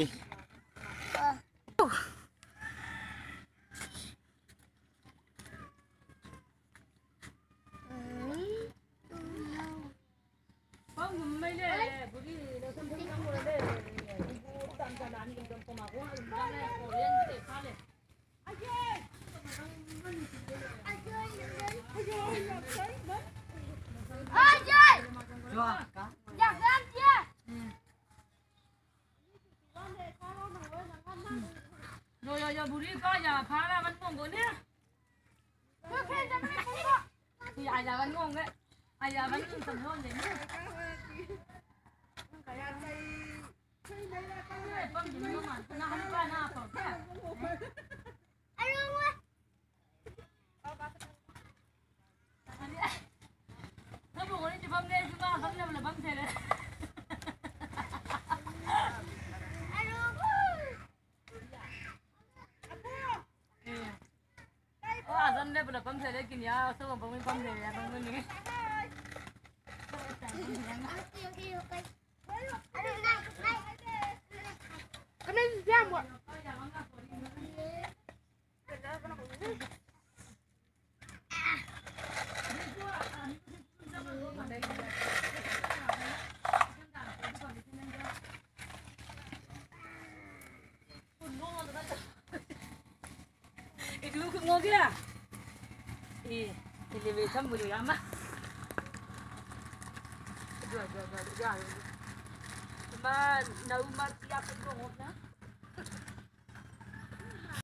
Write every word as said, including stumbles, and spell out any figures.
lagi. Rồi rồi rồi bùi coi giờ phá ra vẫn ngon của nè. Thì ai giờ vẫn ngon đấy. Ai giờ vẫn tầm hơn đấy nữa. Bấm gì nữa mà nó không qua nào phải thế. Nó buồn đi bấm lên chúng ta bấm lên là bấm thế đấy. Dân đây bây bấm thế đấy kìa, sao mà bấm bấm thế này, bấm cái này. Cái này ra muộn. Itu cứ ngon kia. Ih, ini về thăm bùi lắm á. Rồi rồi rồi rồi. Mà nấu mà tiap cũng ngon nữa.